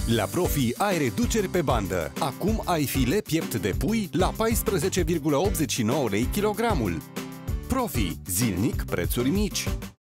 La Profi ai reduceri pe bandă. Acum ai filet piept de pui la 14,89 lei kilogramul. Profi. Zilnic prețuri mici.